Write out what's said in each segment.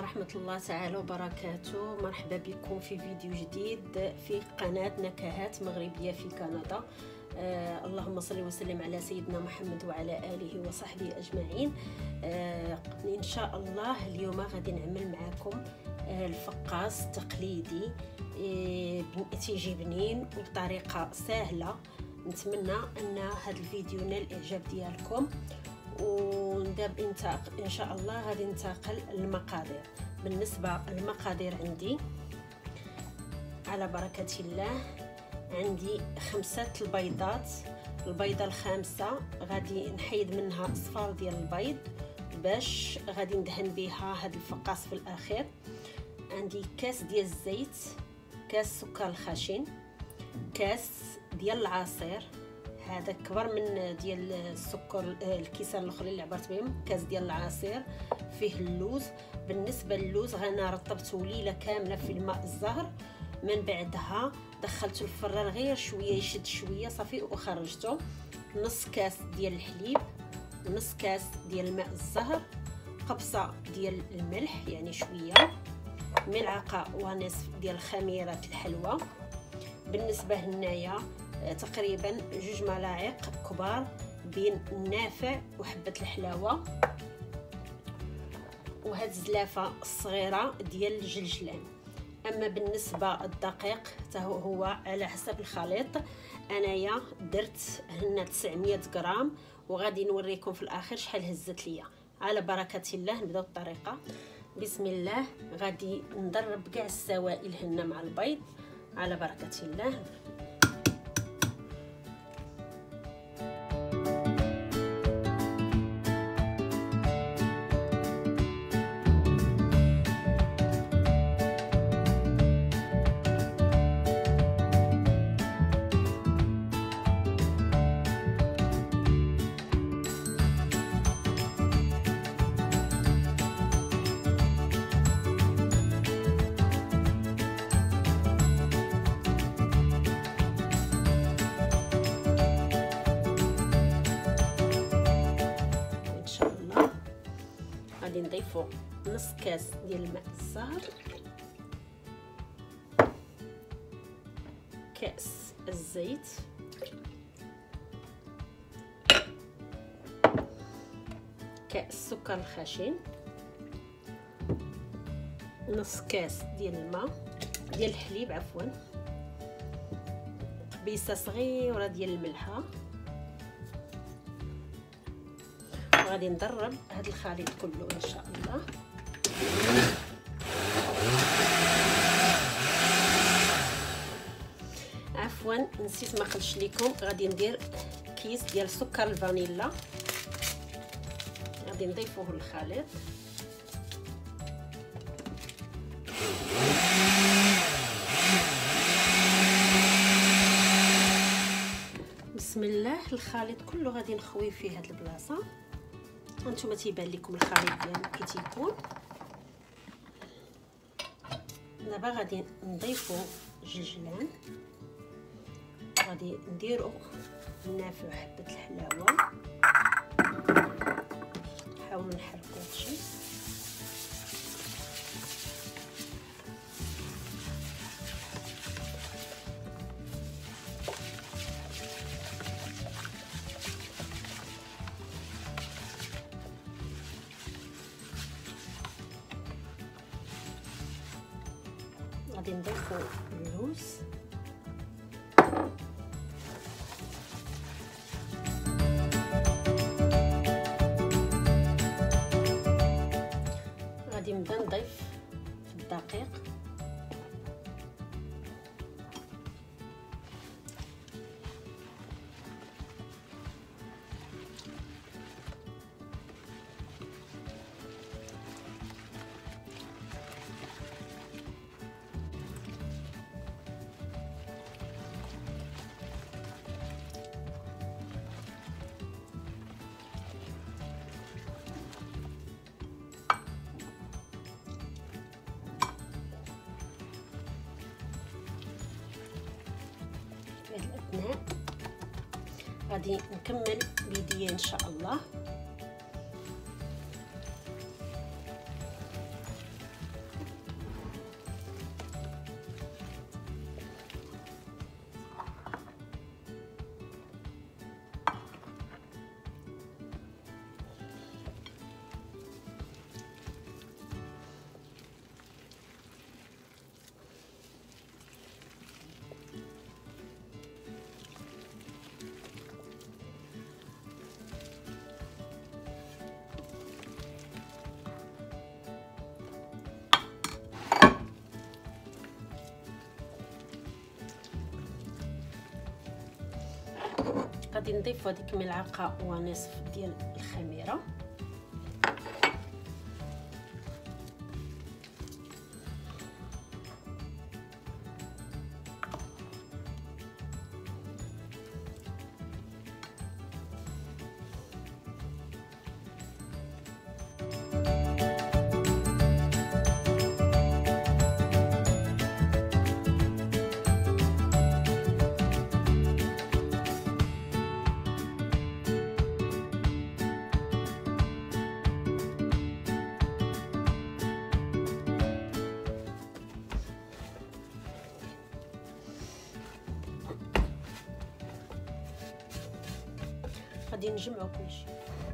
ورحمة الله تعالى وبركاته. مرحبا بكم في فيديو جديد في قناة نكهات مغربية في كندا. اللهم صل وسلم على سيدنا محمد وعلى آله وصحبه أجمعين. إن شاء الله اليوم غادي نعمل معكم الفقاس التقليدي، تيجي بنين وبطريقة سهلة. نتمنى أن هذا الفيديو نال الإعجاب ديالكم. ودابا ان شاء الله غادي ننتقل للمقادير. بالنسبه للمقادير عندي على بركه الله عندي 5 البيضات. البيضه الخامسه غادي نحيد منها صفار ديال البيض باش غادي ندهن بها هذا الفقاس في الاخير. عندي كاس ديال الزيت، كاس سكر الخشن، كاس ديال العصير، هذا كبر من ديال السكر الكيسان الاخرين اللي عبرت بهم، كاس ديال العصير فيه اللوز. بالنسبه للوز انا رطبته ليله كامله في الماء الزهر، من بعدها دخلته الفران غير شويه يشد شويه صافي وخرجته. نص كاس ديال الحليب، ونص كاس ديال الماء الزهر، قبصه ديال الملح يعني شويه، ملعقه ونصف ديال خميره الحلوى. بالنسبه هنايا تقريبا 2 ملاعق كبار بين النافع وحبه الحلاوه، وهاد الزلافه الصغيره ديال الجلجلان. اما بالنسبه الدقيق هو على حسب الخليط. انايا درت هنا 900 غرام، وغادي نوريكم في الاخر شحال هزت ليا. على بركه الله نبداو الطريقه. بسم الله. غادي نضرب كاع السوائل هنا مع البيض على بركه الله. غادي نضيفو نص كاس ديال الماء الزهر، كاس الزيت، كاس السكر الخشن، نص كاس ديال الماء ديال الحليب عفوا، قبيصه صغيره ديال الملحه. غادي نضرب هذا الخليط كله ان شاء الله. عفوا نسيت ما قلتش لكم، غادي ندير كيس ديال سكر الفانيلا، غادي نضيفوه للخليط. بسم الله. الخليط كله غادي نخويه في هذه البلاصه. هانتوما تيبان لكم الخليط ديالنا كي تيكون. دابا غادي نضيفو الجلجلان، غادي نديرو النافع وحبه الحلاوه، نحاولوا نحركو هادشي. غادي نضيفو اللوز، غادي نبدا نضيف الدقيق، الاثناء غادي نكمل بيديا ان شاء الله. غادي نضيف هذيك ملعقه ونصف ديال الخميره. غادي نجمعو كلشي.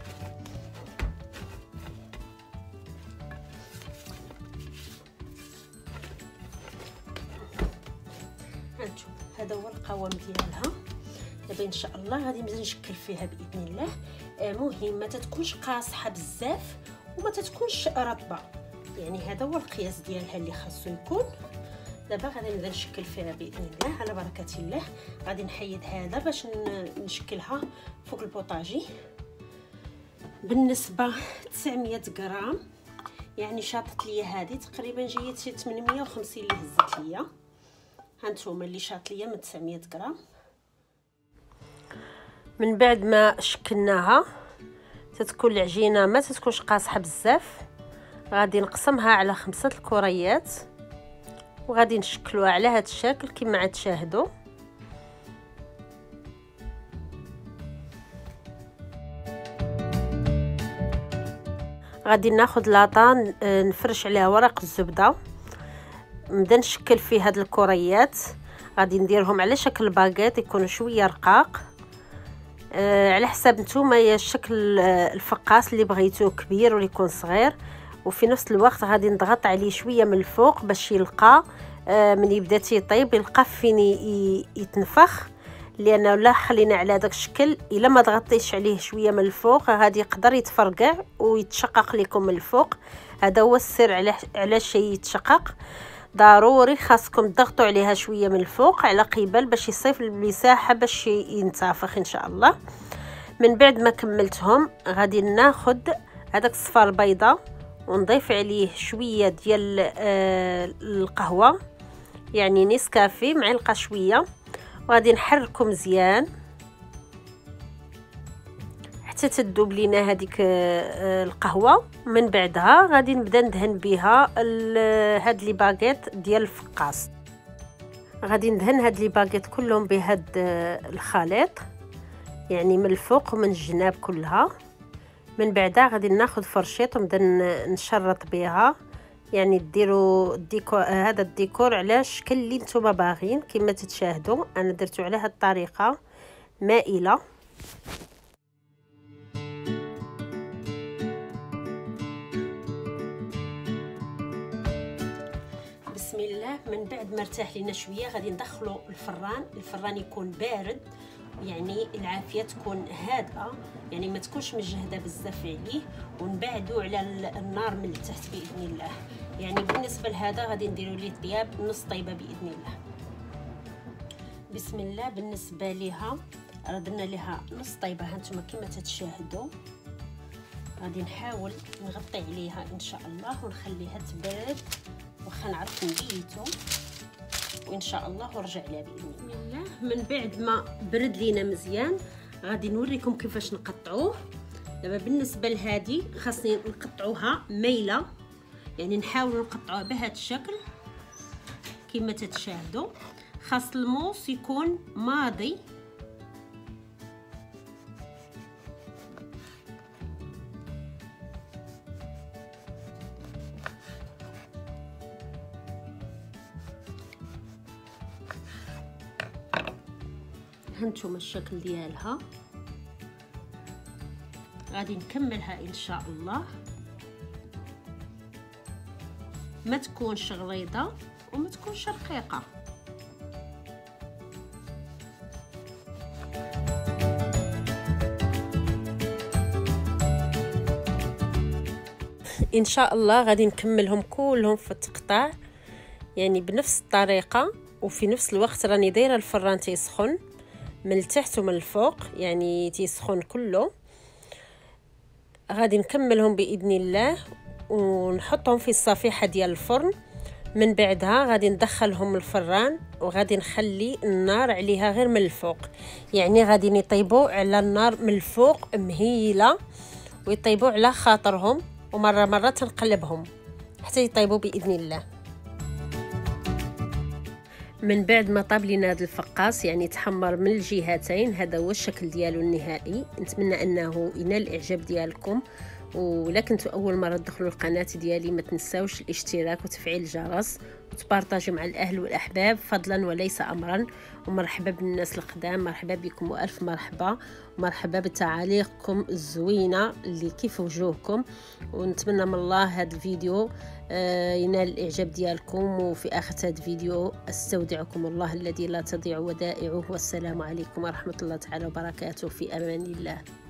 هانتوما هذا هو القوام ديالها. دابا ان شاء الله غادي نبدا نشكل فيها باذن الله. مهم ما تتكونش قاصحه بزاف وما تتكونش رطبه، يعني هذا هو القياس ديالها اللي خاصو يكون. دابا غادي نبدا نشكل فيها باذن الله على بركه الله. غادي نحيد هذا باش نشكلها فوق البوطاجي. بالنسبه 900 غرام، يعني شاطت ليا هذه تقريبا جايه شي 850 اللي هزت ليا. هانتوما اللي شاط ليا من 900 غرام. من بعد ما شكلناها تتكون العجينه ما تتكونش قاصحه بزاف، غادي نقسمها على 5 الكريات وغادي نشكلوها على هذا الشكل كما عاد تشاهدوا. غادي ناخذ لاطه نفرش عليها ورق الزبده، نبدا نشكل في هاد الكريات. غادي نديرهم على شكل باغيت يكونوا شويه رقاق، على حساب نتوما يا الشكل الفقاس اللي بغيتوه كبير ولا يكون صغير. وفي نفس الوقت غادي نضغط عليه شويه من الفوق باش يلقى من يبدا تيطيب يلقى فين يتنفخ، لانه لا خلينا على داك الشكل الا ما ضغطيش عليه شويه من الفوق غادي يقدر يتفرقع ويتشقق لكم من الفوق. هذا هو السر على شيء يتشقق. ضروري خاصكم تضغطوا عليها شويه من الفوق على قبل باش يصيف المساحه باش ينتفخ ان شاء الله. من بعد ما كملتهم غادي ناخذ هذاك الصفار البيضاء ونضيف عليه شويه ديال القهوه، يعني نسكافيه معلقه شويه، وغادي نحركو مزيان حتى تذوب لينا هذيك القهوه. من بعدها غادي نبدا ندهن بها هاد لي باغيت ديال الفقاص. غادي ندهن هاد لي باغيت كلهم بهاد الخليط، يعني من الفوق ومن الجناب كلها. من بعدها غادي ناخذ فرشيط ونبدا نشرط بها، يعني ديروا الديكور هذا الديكور على الشكل اللي نتوما باغين. كما تتشاهدوا انا درتو على هذه الطريقه مائله. بسم الله. من بعد ما ارتاح لنا شويه غادي ندخلو الفران يكون بارد، يعني العافيه تكون هادئه، يعني ما تكونش مجهده بزاف عليه، ونبعدو على النار من التحت باذن الله. يعني بالنسبه لهذا غادي نديروا ليه طياب نص طيبه باذن الله. بسم الله. بالنسبه ليها درنا ليها نص طيبه هانتوما كما تتشاهدوا. غادي نحاول نغطي عليها ان شاء الله ونخليها تبرد واخا نعرف نبيتو وان شاء الله ونرجع لها باذن الله. من بعد ما برد لينا مزيان غادي نوريكم كيفاش نقطعوه. دابا بالنسبه لهذه خاصني نقطعوها مايله، يعني نحاول نقطعوها بهذا الشكل كما تتشاهدوا. خاص الموس يكون ماضي، هانتوما الشكل ديالها. غادي نكملها ان شاء الله. ما تكونش غليظه وما تكونش رقيقه. ان شاء الله غادي نكملهم كلهم في التقطاع، يعني بنفس الطريقه. وفي نفس الوقت راني دايره الفران تيسخن من التحت ومن الفوق، يعني تيسخن كله. غادي نكملهم باذن الله ونحطهم في الصفيحه ديال الفرن. من بعدها غادي ندخلهم الفران وغادي نخلي النار عليها غير من الفوق، يعني غادي يطيبوا على النار من الفوق مهيله ويطيبوا على خاطرهم، ومره تنقلبهم حتى يطيبوا باذن الله. من بعد ما طاب لينا هذا الفقاص، يعني تحمر من الجهتين، هذا هو الشكل ديالو النهائي. نتمنى انه ينال الاعجاب ديالكم، ولا كنتوا اول مره تدخلوا القناه ديالي ما تنساوش الاشتراك وتفعيل الجرس وتبارطاجوا مع الاهل والاحباب فضلا وليس امرا. ومرحبا بالناس القدام، مرحبا بكم والف مرحبا، ومرحبا بتعاليقكم الزوينه اللي كيف وجوهكم. ونتمنى من الله هذا الفيديو ينال الاعجاب ديالكم. وفي اخر هذا الفيديو استودعكم الله الذي لا تضيع ودائعه، والسلام عليكم ورحمه الله تعالى وبركاته، في امان الله.